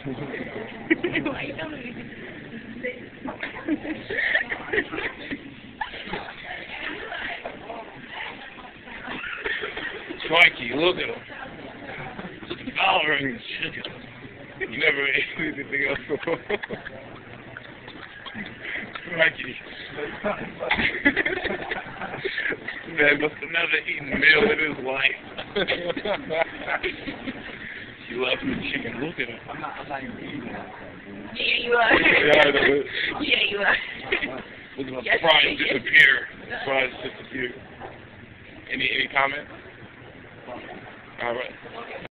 Mikey, look at him. Devouring chicken. You never ate anything else before. Mikey. Man must have never eaten a meal in his life. You love the chicken. Look at him. I'm not even eating that. Yeah, you are. Yeah, you are. Look at my Yes, fries yes. disappear. Fries disappear. Any comment? All right.